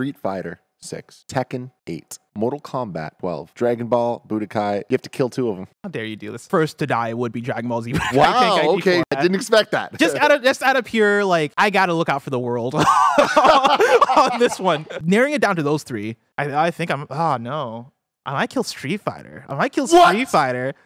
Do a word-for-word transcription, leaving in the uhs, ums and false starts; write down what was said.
Street Fighter six, Tekken eight, Mortal Kombat twelve, Dragon Ball, Budokai. You have to kill two of them. How dare you do this? First to die would be Dragon Ball Z. Wow, I think okay. I didn't expect that. Just out of just out of pure, like, I gotta look out for the world on this one. Narrowing it down to those three, I, I think I'm, oh no. I might kill Street Fighter. I might kill Street What? Fighter.